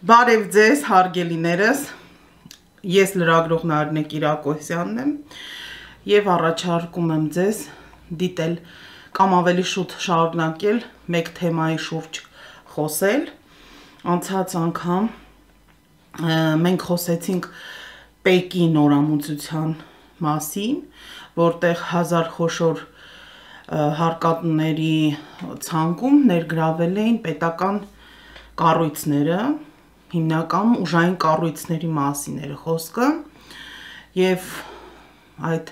Բարև ձեզ, հարգելիներս, ես լրագրող Նարինե Կիրակոսյանն եմ և առաջարկում եմ ձեզ դիտել կամ ավելի շուտ շարունակել մեկ թեմայի շուրջ խոսել։ Անցած անգամ մենք խոսեցինք Պեկի նորամուծության մասին, որտեղ հազար խոշոր հարկատուների ցանկում ներգրավել էին պետական կառույցները, հիմնականում ուժային կառույցների մասին էր խոսքը, և այդ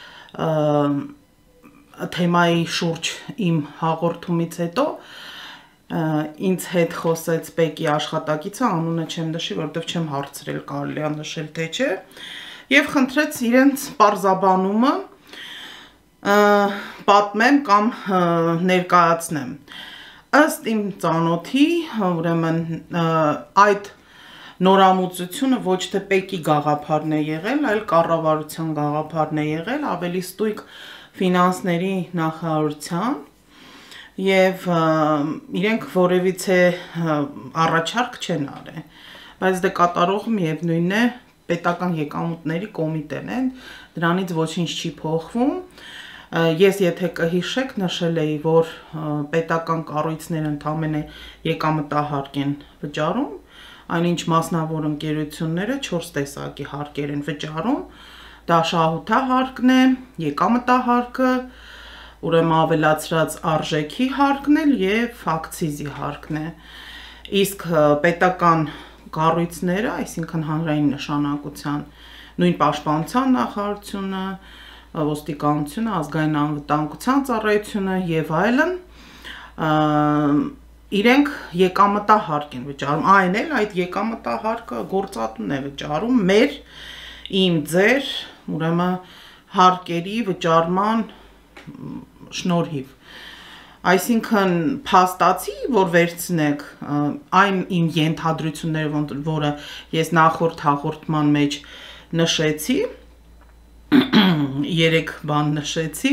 թեմայի շուրջ իմ հաղորդումից հետո ինձ հետ խոսեց Պեկի աշխատակիցը, անունը չեմ նշի, որովհետև չեմ հարցրել կարելի է նշել թե չէ, և խնդրեց իրենց պարզաբանումը պատմեմ կամ ներկայացնեմ։ Ըստ իմ ծանոթի, ուրեմն այդ նորամուծությունը ոչ թե Պեկի գաղափարն է եղել, այլ կառավարության գաղափարն է եղել, ավելի ստույգ ֆինանսների նախարարության, և իրենք որևիցե առաջարկ չեն արել, բայց դե կատարողը միևնույն է պետական եկամուտների կոմիտեն է, դրանից ոչինչ չի փոխվում։ Ես եթե կհիշեք նշել էի, որ պետական կառույցները ընդամենը եկամտահարկ են վճարում, այնինչ մասնավոր ընկերությունները 4 տեսակի հարկեր են վճարում, դա շահութահարկն է, եկամտահարկը, ուրեմն ավելացրած արժեքի հարկն է և ակցիզի հարկն է, իսկ պետական կառույցները, այսինքն հանրային նշանակության, նույն պաշտպանության նախարարությունը, ոստիկանությունը, ազգային անվտանգության ծառայությունը և այլն, իրենք եկամտահարկ են վճարում, այն էլ այդ եկամտահարկը գործատուն է վճարում մեր, իմ, ձեր, ուրեմն հարկերի վճարման շնորհիվ։ Այսինքն փաստացի, որ վերցնեք այն իմ ենթադրությունները, որը ես նախորդ հաղորդման մեջ նշեցի, 3 բան նշեցի,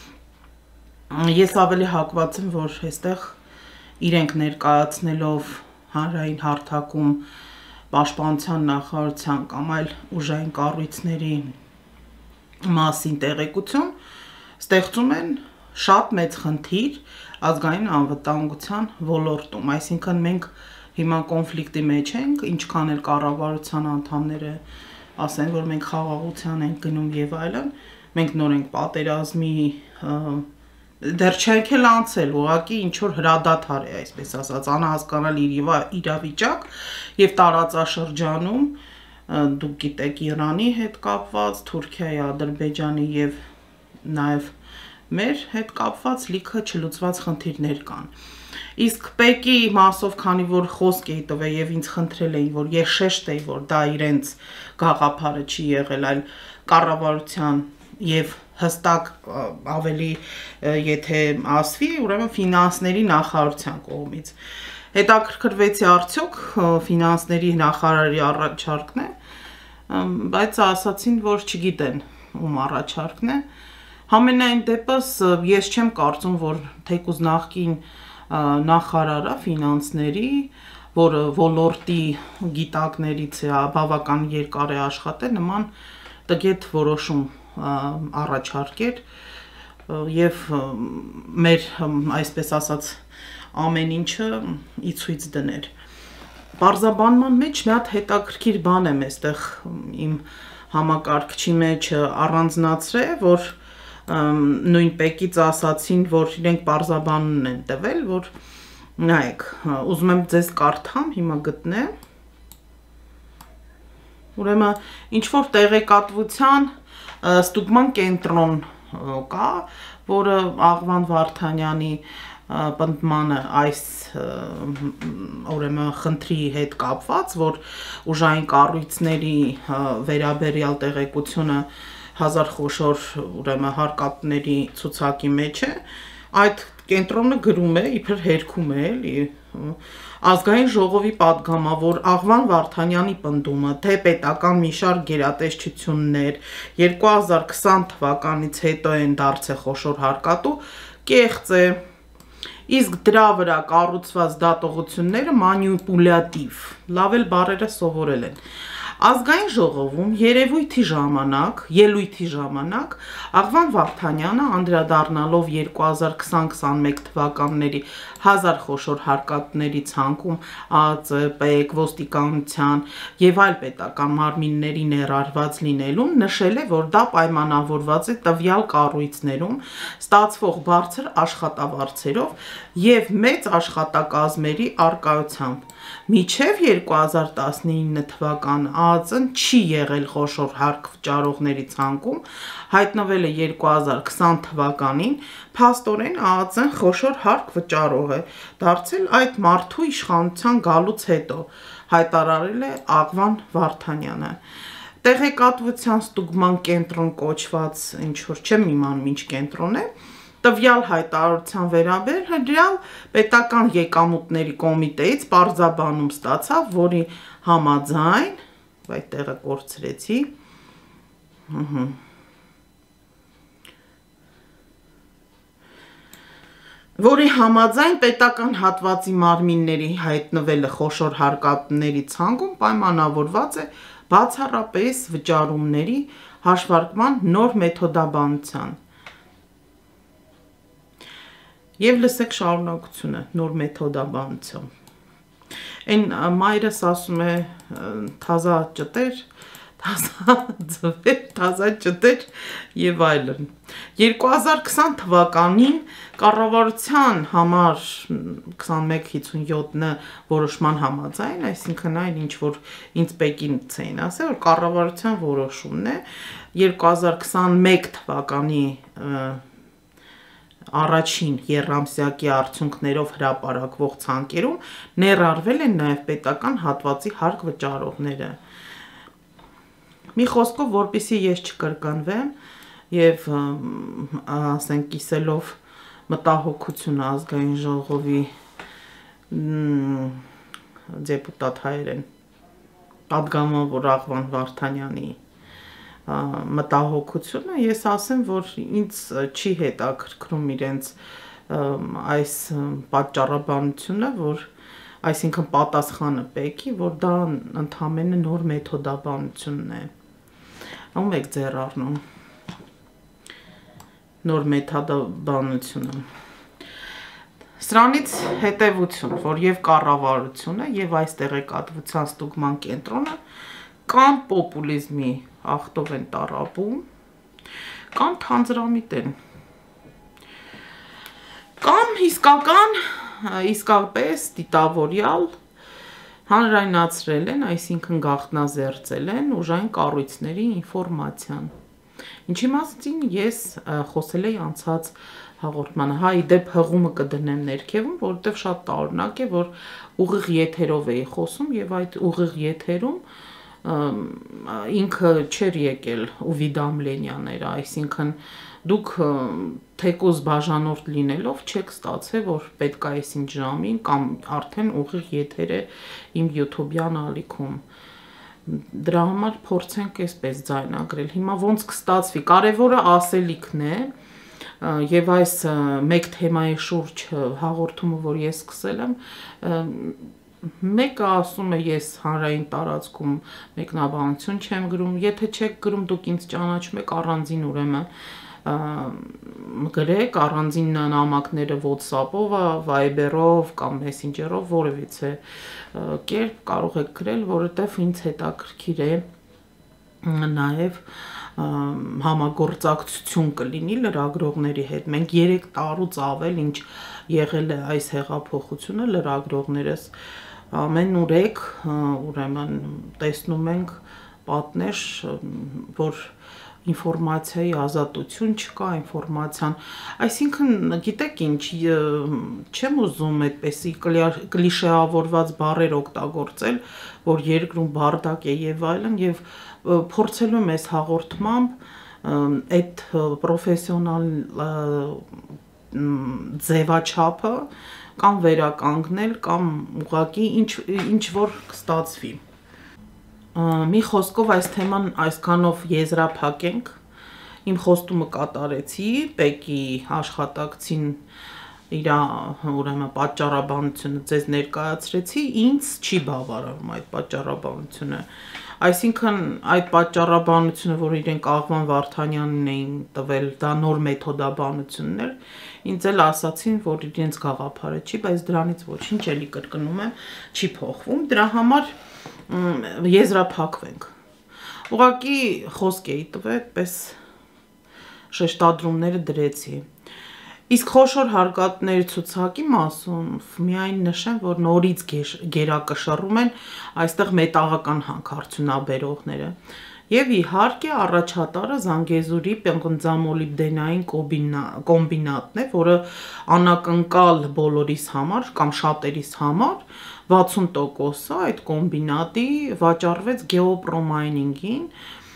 ես ավելի հակված եմ, որ այստեղ իրենք ներկայացնելով հանրային հարթակում պաշտպանության նախարարության կամ այլ ուժային կառույցների մասին տեղեկություն, ստեղծում են շատ մեծ խնդիր ազգային անվտանգության ոլորտում, այսինքն մենք հիմա կոնֆլիկտի մեջ ենք, ինչքան էլ կառավարության անդամները ասեն, որ մենք խաղաղության ենք գնում և այլն, մենք նոր ենք պատերազմի, դեռ չենք էլ անցել, ուղղակի ինչ-որ հրադադար է, այսպես ասած, անհասկանալի իրավիճակ և տարածաշրջանում, դուք գիտեք Իրանի հետ կապված, Թուրքիայի, Ադրբեջանի և նաև մեր հետ կապված լիքը չլուծված խնդիրներ կան։ Իսկ Պեկի մասով, քանի որ խոսք էի տվել և ինձ խնդրել էին, որ ես շեշտեի, որ դա իրենց գաղափարը չի եղել, այլ կառավարության և հստակ ավելի եթե ասվի, ուրեմն ֆինանսների նախարարության կողմից։ Հետաքրքրվեցի արդյոք ֆինանսների նախարարի առաջարկն է, բայց ասացին, որ չգիտեն ում առաջարկն է։ Համենայն դեպս ես չեմ կարծում, որ թեկուզ նախկին նախարարը ֆինանսների, որը ոլորտի գիտակներից է, բավական երկար է աշխատել, նման տգետ որոշում առաջարկեր և մեր, այսպես ասած, ամեն ինչը ի ցույց դներ։ Պարզաբանման մեջ մի հատ հետաքրքիր բան եմ այստեղ իմ համակարգչի մեջ առանձնացրել, որ նույն Պեկից ասացին, որ իրենք պարզաբանումն են տվել, որ նայեք, ուզում եմ ձեզ կարդամ, հիմա գտնեմ, ուրեմն ինչ-որ տեղեկատվության ստուգման կենտրոն կա, որը Աղվան Վարդանյանի պնդմանը այս ուրեմն խնդրի հետ կապված, որ ուժային կառույցների վերաբերյալ տեղեկությունը հազար խոշոր ուրեմն հարկատուների ցուցակի մեջ է, այդ կենտրոնը գրում է, իբր հերքում է, էլի, ազգային ժողովի պատգամավոր Աղվան Վարդանյանի պնդումը, թե պետական մի շարք գերատեսչություններ 2020 թվականից հետո են դարձել խոշոր հարկատու, կեղծ է, իսկ դրա վրա կառուցված դատողությունները մանիպուլյատիվ, լավ էլ բառերը սովորել են։ Ազգային ժողովում ելույթի ժամանակ Աղվան Վարդանյանը անդրադառնալով 2020-21 թվականների 1000 խոշոր հարկատների ցանկում ԱԱԾ, ոստիկանության եւ այլ պետական մարմինների ներառված լինելուն նշել է, որ դա պայմանավորված է տվյալ կառույցներում ստացվող բարձր աշխատավարձերով եւ մեծ աշխատակազմերի առկայությամբ։ Մինչև 2019 թվական ԱԱԾ-ն չի եղել խոշոր հարկ վճարողների ցանկում, հայտնվել է 2020 թվականին, փաստորեն ԱԱԾ-ն խոշոր հարկ վճարող է դարձել այդ մարդու իշխանության գալուց հետո, հայտարարել է Աղվան Վարդանյանը։ Տեղեկատվության ստուգման կենտրոն կոչված ինչ-որ չեմ իմանում ինչ կենտրոն է, տվյալ հայտարարության վերաբերյալ պետական եկամուտների կոմիտեից պարզաբանում ստացավ, որի համաձայն, այդ տեղը կորցրեցի, որի համաձայն պետական հատվածի մարմինների հայտնվելը խոշոր հարկատների ցանկում պայմանավորված է բացառապես վճարումների հաշվարկման նոր մեթոդաբանության։ Եվ լսեք շարունակությունը նոր մեթոդաբանություն։ Այն մայրս ասում է թազա ճտեր, թազա ձվեր, թազա ճտեր եւ այլն։ 2020 թվականին կառավարության համար 2157-ը որոշման համաձայն, այսինքն այն ինչ որ ինձ Պեկինից էին ասել, որ կառավարության որոշումն է 2021 թվականի առաջին եռամսյակի արդյունքներով հրապարակվող ցանկերում ներառվել են նաև պետական հատվածի հարկ վճարողները։ Մի խոսքով, որպեսզի ես չկրկնվեմ եւ ասենք կիսելով մտահոգությունը ազգային ժողովի դեպուտատ հայերեն պատգամավոր Աղվան Վարդանյանի մտահոգությունը, ես ասեմ, որ ինձ չի հետաքրքրում իրենց այս պատճառաբանությունը, որ այսինքն պատասխանը պեկի, որ դա ընդհանրապես նոր մեթոդաբանությունն է։ Ում եք ձեռ առնում նոր մեթոդաբանությունը։ Սրանից հետևություն, որ եւ կառավարությունը եւ այս տեղեկատվության ստուգման կենտրոնը կամ պոպուլիզմի ախտով են տառապում, կամ թանձրամիտ են, կամ իսկապես դիտավորյալ հանրայնացրել են, այսինքն գաղտնազերծել են ուժային կառույցների ինֆորմացիան։ Ինչի մասին ես խոսել էի անցած հաղորդմանը, հա իդեպ հղումը կդնեմ ներքևում, որովհետև շատ տարօրինակ է, որ ուղիղ եթերով էի խոսում եւ այդ ուղիղ եթերում ինքը չէր եկել ու Վիդամլենյան էր, այսինքն դուք թեկուզ բաժանորդ լինելով չեք ստացել, որ պետք է այսինչ ժամին կամ արդեն ուղիղ եթեր է իմ YouTube-յան ալիքում։ Դրա համար փորձենք այսպես ձայնագրել։ Հիմա ոնց կստացվի, կարևորը ասելիքն է, եւ այս մեկ թեմայի շուրջ հաղորդումը, որ ես սկսել եմ, մեկը ասում է ես հանրային տարածքում մեկնաբանություն չեմ գրում, եթե չեք գրում դուք ինձ ճանաչում եք առանձին ուրեմն գրեք առանձին նամակները WhatsApp-ով, Viber-ով կամ Messenger-ով որևիցե կերպ կարող եք գրել, որովհետև ինձ հետաքրքիր է նաև համագործակցություն կլինի լրագրողների հետ։ Մենք 3 տարուց ավել ինչ եղել է այս հեղափոխությունը լրագրողներս ամեն ուրեք ուրեմն տեսնում ենք պատնեշ, որ ինֆորմացիայի ազատություն չկա, ինֆորմացիան, այսինքն գիտեք ինչ, չեմ ուզում այդպեսի կլիշեավորված բառեր օգտագործել, որ երկրում բարդակ է եւ այլն, եւ փորձելու եմ այս հաղորդմամբ այդ պրոֆեսիոնալ ձևաչափը կամ վերականգնել կամ ուղղակի ինչ որ կստացվի։ Մի խոսքով այս թեման այսքանով եզրափակենք, իմ խոստումը կատարեցի, Պեկի աշխատակցին իր ուրեմն պատճառաբանությունը ձեզ ներկայացրեցի, ինձ չի բավարարում այդ պատճառաբանությունը։ Այսինքն այդ պատճառաբանությունը, որ իրենք Աղվան Վարդանյանին էին տվել, դա նոր մեթոդաբանությունն էր, ինձ էլ ասացին, որ իրենց գաղափարը չի, բայց դրանից ոչինչ, էլի կրկնում եմ, չի փոխվում, դրա համար եզրափակվենք։ Ուղղակի խոսք էի տվել, այդպես շեշտադրումները դրեցի։ Իսկ խոշոր հարկատների ցուցակի մասում միայն նշեմ, որ նորից գերակշռում են այստեղ մետաղական հանքարդյունաբերողները։ Եվ իհարկե առաջատարը Զանգեզուրի պղնձամոլիբդենային կոմբինատն է, որը անակնկալ բոլորիս համար կամ շատերիս համար 60%-ը այդ կոմբինատի վաճառվեց Գեոպրոմայնինգին,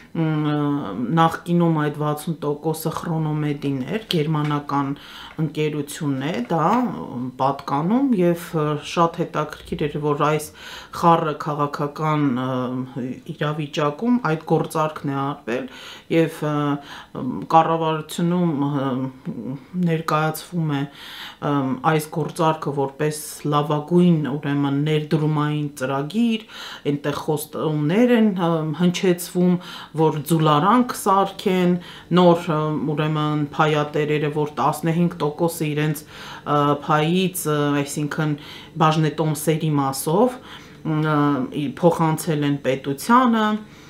նախկինում այդ 60%-ը Խրոնոմեդին էր, գերմանական ընկերությունն է դա պատկանում եւ շատ հետաքրքիր էր, որ այս խառը քաղաքական իրավիճակում այդ գործարքն է արվել եւ կառավարությունում ներկայացվում է այս գործարքը որպես լավագույն ուրեմն ներդրումային ծրագիր, այնտեղ խոստումներ են հնչեցվում, որ ձուլարանք սարքեն, նոր ուրեմն փայատերերը, որ 15%-ը իրենց փայից, այսինքն բաժնետոմսերի մասով փոխանցել են պետությանը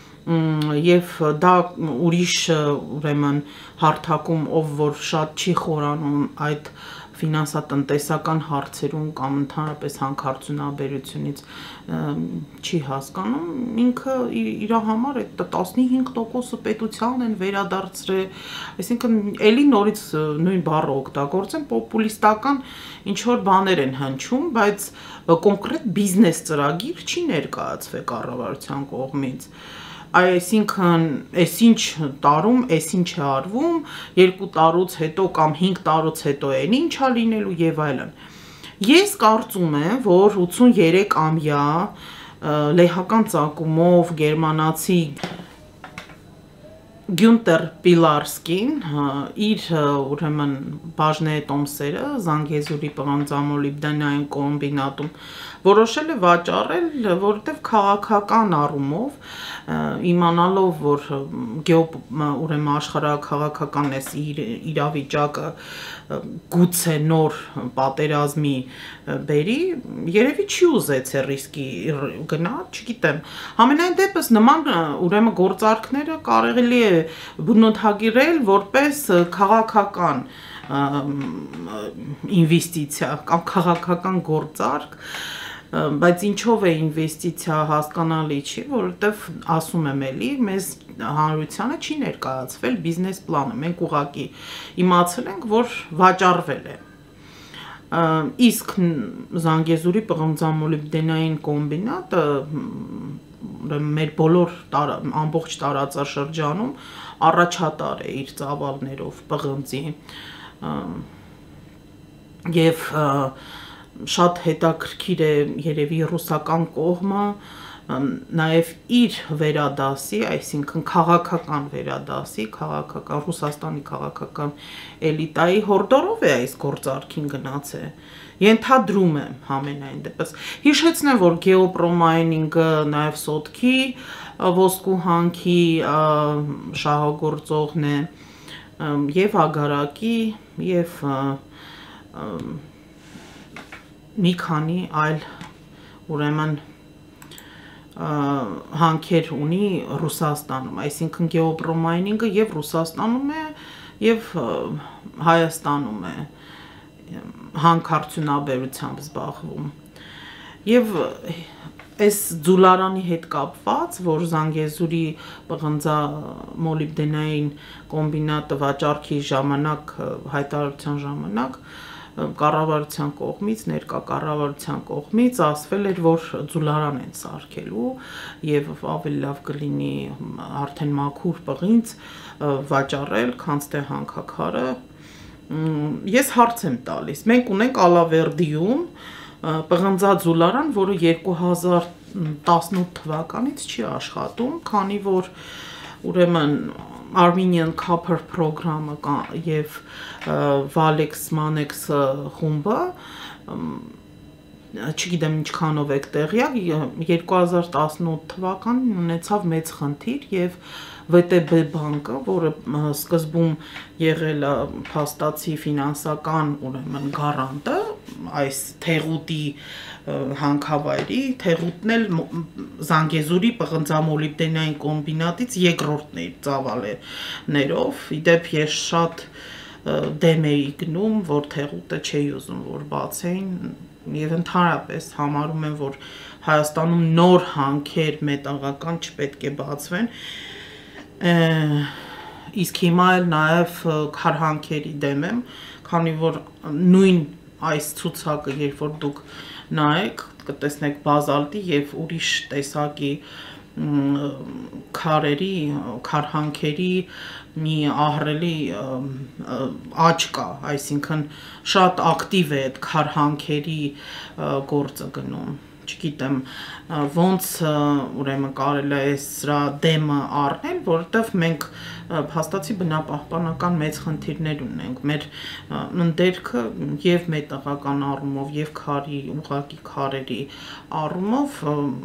եւ դա ուրիշ ուրեմն հարթակում, ով որ շատ չի խորանում այդ ֆինանսատնտեսական հարցերում կամ ընդհանրապես հանքարդյունաբերությունից չի հասկանում, ինքը իր համար այդ 15%-ը պետության են վերադարձրել, այսինքն էլի նորից նույն բառը օգտագործեմ, պոպուլիստական ինչ որ բաներ են հնչում, բայց կոնկրետ բիզնես ծրագիր չի ներկայացվել կառավարության կողմից։ Այսինքն, այսինչ տարում, այսինչ է արվում, 2 տարուց հետո կամ 5 տարուց հետո են ինչա լինելու եւ այլն։ Ես կարծում եմ, որ 83-ամյա լեհական ծագումով գերմանացի Գյունտեր Պիլարսկին իր ուրեմն բաժնետոմսերը Զանգեզուրի պղնձամոլիբդենային կոմբինատում որոշել է վաճառել, որովհետև քաղաքական առումով իմանալով, որ ուրեմն աշխարհաքաղաքական իրավիճակը գուցե նոր պատերազմի բերի, երևի չի ուզեցել ռիսկի գնալ, չգիտեմ։ Համենայն դեպս նման ուրեմն գործարքները կարելի է բնութագիրել որպես քաղաքական ինվեստիցիա կամ քաղաքական գործարք, բայց ինչով է ինվեստիցիա հասկանալի չի, որովհետև ասում եմ էլի, մեզ հանրությանը չի ներկայացվել բիզնես պլանը, մենք ուղղակի իմացել ենք, որ վաճառվել է։ Իսկ Զանգեզուրի պղնձամոլիբդենային կոմբինատը մեր բոլոր ամբողջ տարածաշրջանում առաջատար է իր ծավալներով պղնձի եւ շատ հետաքրքիր է երևի ռուսական կողմը նաև իր վերադասի, այսինքն քաղաքական վերադասի, քաղաքական Ռուսաստանի քաղաքական էլիտայի հորդորով է այս գործարքին գնացել։ Ենթադրում եմ համենայն դեպս։ Հիշեցնեմ, որ գեոպրոմայնինգը նաև սոտքի ոսկու հանքի շահագործողն է եւ ագարակի եւ մի քանի այլ ուրեմն հանքեր ունի Ռուսաստանում, այսինքն գեոպրոմայնինգը եւ Ռուսաստանում է եւ Հայաստանում է հանքարդյունաբերությամբ զբաղվում։ Եվ այս ձուլարանի հետ կապված, որ Զանգեզուրի պղնձամոլիբդենային կոմբինատը վաճառքի ժամանակ, հայտարարության ժամանակ կառավարության կողմից, ներկա կառավարության կողմից ասվել էր, որ ձուլարան են սարքելու եւ ավելի լավ կլինի արդեն մաքուր պղինձ վաճառել, քան թե հանքաքարը։ Ես հարց եմ տալիս։ Մենք ունենք Ալավերդիում պղնձաձուլարան, որը 2018 թվականից չի աշխատում, քանի որ ուրեմն Armenian Copper Program-ը եւ Valex Manex խումբը չգիտեմ ինչքանով եք տեղյակ 2018 թվականին ունեցավ մեծ խնդիր եւ VTB բանկը, որը սկզբում եղել է փաստացի ֆինանսական ուրեմն գարանտը այս թեղուտի հանքավայրի, թեղուտն էլ Զանգեզուրի պղնձամոլիբդենային կոմբինատից երկրորդն էր ծավալներով, իդեպ ես շատ դեմ էի գնում, որ թեղուտը չէի ուզում, որ բացեին եւ ընդհանրապես համարում եմ, որ Հայաստանում նոր հանքեր մետաղական չպետք է բացվեն, իսկ հիմա էլ նաեւ քարհանքերի դեմ եմ, քանի որ նույն այս ցուցակը, երբ որ դուք նայեք, կտեսնեք բազալտի եւ ուրիշ տեսակի քարհանքերի մի ահռելի աճ կա, այսինքն շատ ակտիվ է այդ քարհանքերի գործը գնում, չգիտեմ ոնց ուրեմն կարելի է սրա դեմը առնել, որովհետև մենք փաստացի բնապահպանական մեծ խնդիրներ ունենք, մեր ընդերքը եւ մետաղական առումով եւ քարի ուղղակի քարերի առումով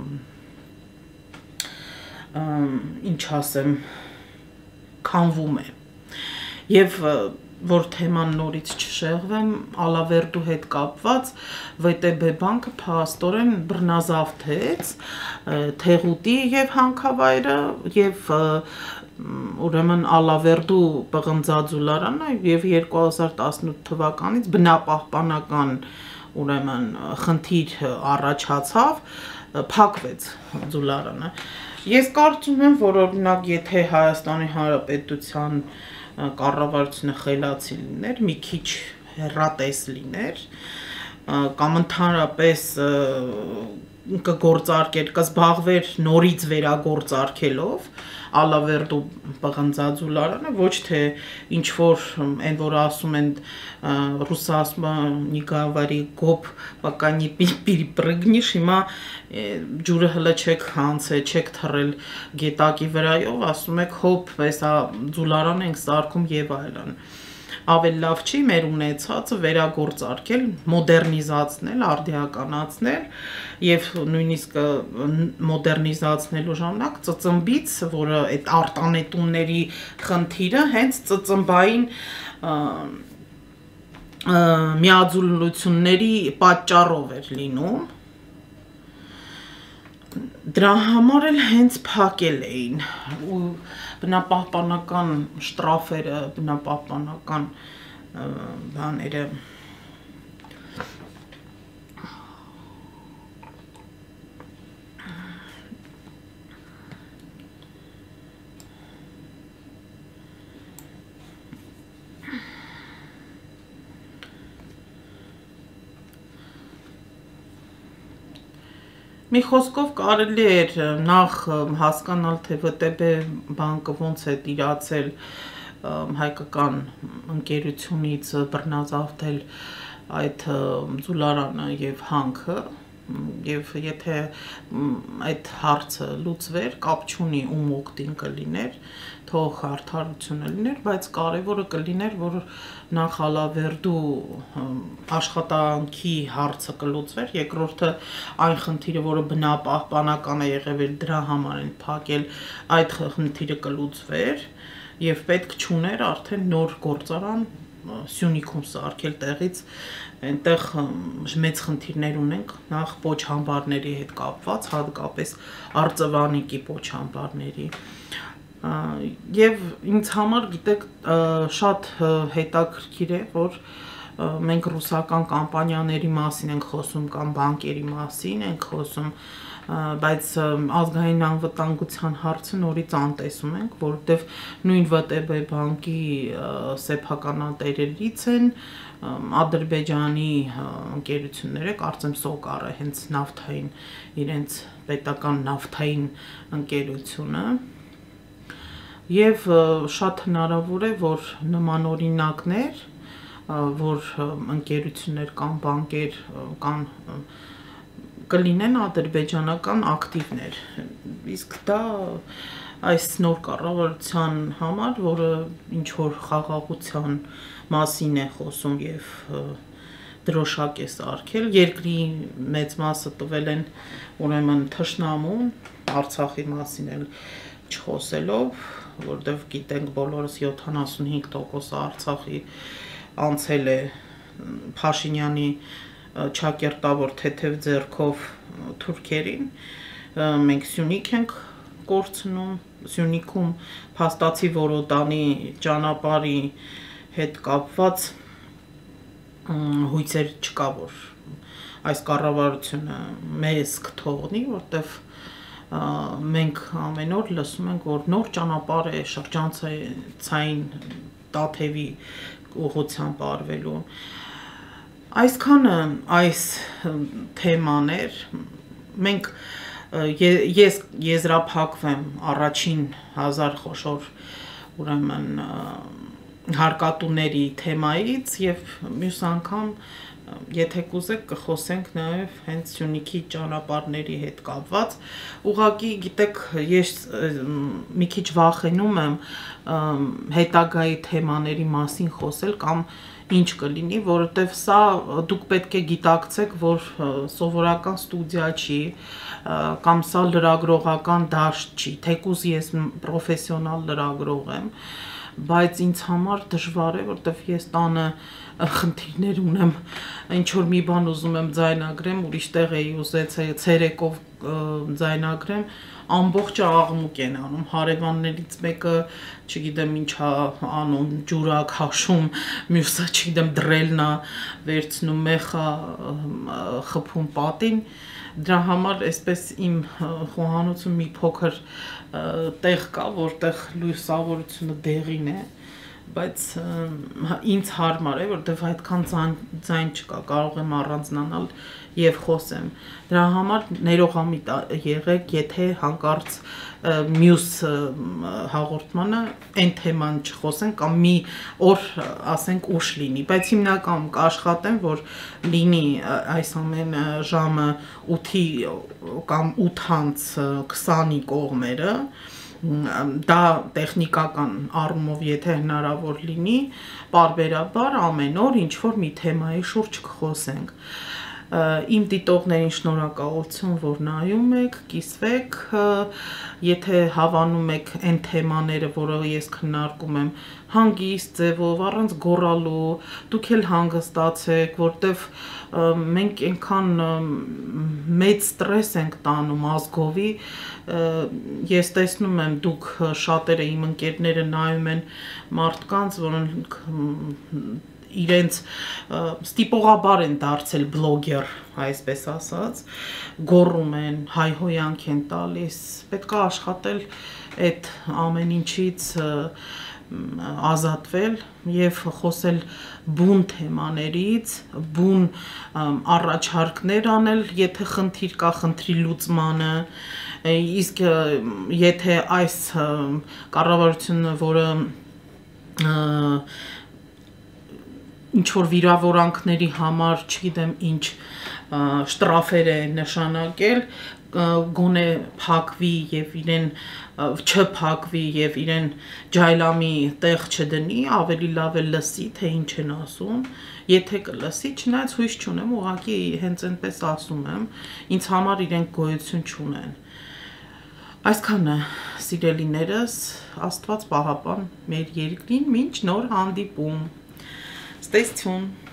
ինչ ասեմ, քանվում է եւ որ թեման նորից չշեղվեմ, Ալավերդու հետ կապված VTB բանկը փաստորեն բռնազավթեց թեղուտի եւ հանքավայրը եւ ուրեմն Ալավերդու պղնձաձուլարանը եւ 2018 թվականից բնապահպանական ուրեմն խնդիր առաջացավ, փակվեց ձուլարանը։ Ես կարծում եմ, որ օրինակ եթե Հայաստանի Հանրապետության կառավարությունը խելացի լիներ, մի քիչ հեռատես լիներ, կամ ընդհանրապես կգործարկեր, կզբաղվեր նորից վերագործարկելով Ալավերդու պղնձաձուլարանը, ոչ թե ինչ որ այն որ ասում են ռուսասմա не говори гоп, пока не перепрыгнешь, հիմա ջուրը հլը չեք հանցել, չեք թռել գետակի վրայով, ասում եք հոп, հեսա ձուլարան ենք սարքում եւ այլն։ Ավելի լավ չի մեր ունեցածը վերագործարկել, մոդեռնիզացնել, արդիականացնել եւ նույնիսկ մոդեռնիզացնելու ժամանակ ծծմբից, որը այդ արտանետումների խնդիրը հենց ծծմբային միաձուլությունների պատճառով էր լինում։ Դրա համար էլ հենց փակել էին ու բնապահպանական շտրաֆերը, բնապահպանական բաները Մի խոսքով կարելի էր նախ հասկանալ, թե VTB բանկը ոնց է տիրացել հայկական ընկերությունից բռնազավթել այդ ձուլարանը եւ հանքը եւ եթե այդ հարցը լուծվեր, կապ չունի ում օգտին կլիներ, թող արդարությունը լիներ, բայց կարևորը կլիներ, որ նախ Ալավերդու աշխատանքի հարցը կլուծվեր, երկրորդը այն խնդիրը, որը բնապահպանական է եղել, դրա համար են փակել, այդ խնդիրը կլուծվեր եւ պետք չուներ արդեն նոր գործարան Սյունիքում սարքել տեղից, այնտեղ մեծ խնդիրներ ունենք, նախ պոչամբարների հետ կապված, հատկապես Արծվանիկի պոչամբարների եւ ինձ համար գիտեք շատ հետաքրքիր է, որ մենք ռուսական կամպանիաների մասին ենք խոսում կամ բանկերի մասին ենք խոսում, բայց ազգային անվտանգության հարցը նորից անտեսում ենք, որովհետև նույն VTB բանկի սեփականատերերից են Ադրբեջանի ընկերությունները, կարծեմ Սոկարը, հենց նավթային իրենց պետական նավթային ընկերությունը եւ շատ հնարավոր է, որ նման օրինակներ, որ ընկերություններ կամ բանկեր կան կլինեն ադրբեջանական ակտիվներ, իսկ դա այս նոր կառավարության համար, որը ինչ որ խաղաղության մասին է խոսում եւ դրոշակ է սարքել, երկրի մեծ մասը տվել են ուրեմն թշնամուն, Արցախի մասին էլ չխոսելով, որտեղ գիտենք բոլորս 75% Արցախի անցել է Փաշինյանի ճակերտավոր թեթև ձեռքով թուրքերին, մենք Սյունիք ենք կորցնում, Սյունիքում փաստացի որոտանի ճանապարհի հետ կապված հույսեր չկա, որ այս կառավարությունը մեզ կթողնի, որտեվ մենք ամեն օր լսում ենք, որ նոր ճանապարհ է շրջանցային Տաթևի ուղղությամբ արվելու։ Այսքանը այս թեմաներ, մենք ես եզրափակվեմ առաջին 1000 խոշոր ուրեմն հարկատուների թեմայից եւ մյուս անգամ եթե կուզեք կխոսենք նաեւ հենց Սյունիքի ճանապարհների հետ կապված, ուղղակի գիտեք, ես մի քիչ վախենում եմ հետագայի թեմաների մասին խոսել կամ ինչ կլինի, որովհետև սա դուք պետք է գիտակցեք, որ սովորական ստուդիա չի, կամ սա լրագրողական դաշտ չի, թեկուզ ես պրոֆեսիոնալ լրագրող եմ, բայց ինձ համար դժվար է, որովհետև ես տանը խնդիրներ ունեմ, ինչ որ մի բան ուզում եմ ձայնագրեմ, ուրիշ տեղ էի ուզեցել ցերեկով ձայնագրեմ, ամբողջը աղմուկ են անում, հարևաններից մեկը, չգիտեմ ինչա անում, ջուրա քաշում, մյուսը չգիտեմ դրելնա վերցնում, մեխա խփում պատին, դրա համար այսպես իմ խոհանոցում մի փոքր տեղ կա, որտեղ լույսավորությունը դեղին է, բայց ինձ հարմար է, որտեղ այդքան ձայն չկա, կարող եմ առանձնանալ եւ խոսեմ։ Դրա համար ներողամիտ եղեք, եթե հանկարծ մյուս հաղորդմանը այն թեման չխոսենք կամ մի օր ասենք ուշ լինի, բայց հիմնականում կաշխատեմ, որ լինի այս ամեն ժամը 8-ի կամ 8:20-ի կողմերը, դա տեխնիկական առումով եթե հնարավոր լինի, պարբերաբար ամեն օր ինչ որ մի թեմայի շուրջ կխոսենք։ Իմ դիտողներին շնորհակալություն, որ նայում եք, կիսվեք, եթե հավանում եք այն թեմաները, որը ես քննարկում եմ, հանգիստ ձևով, առանց գոռալու, դուք էլ հանգստացեք, որտեվ մենք այնքան մեծ ստրես ենք տանում ազգովի, ես տեսնում եմ, դուք շատերը իմ ընկերները նայում են մարդկանց, որոնք իրենց ստիպողաբար են դարձել բլոգեր, այսպես ասած, գոռում են, հայհոյանք են տալիս, պետք է աշխատել այդ ամեն ինչից ազատվել եւ խոսել բուն թեմաներից, բուն առաջարկներ անել, եթե խնդիր կա խնդրի լուծմանը, իսկ եթե այս կառավարությունը, որը ինչ որ վիրավորանքների համար, չգիտեմ ինչ շտրաֆեր է նշանակել, գոնե փակվի եւ իրեն չփակվի եւ իրեն ջայլամի տեղ չդնի, ավելի լավ է լսի, թե ինչ են ասում, եթե կլսի, չնայած հույս չունեմ, ուղղակի հենց այնպես ասում եմ, ինձ համար իրենք գոյություն չունեն։ Այսքանը, սիրելիներս, Աստված պահապան մեր երկրին, մինչ նոր հանդիպում։ Stay tuned.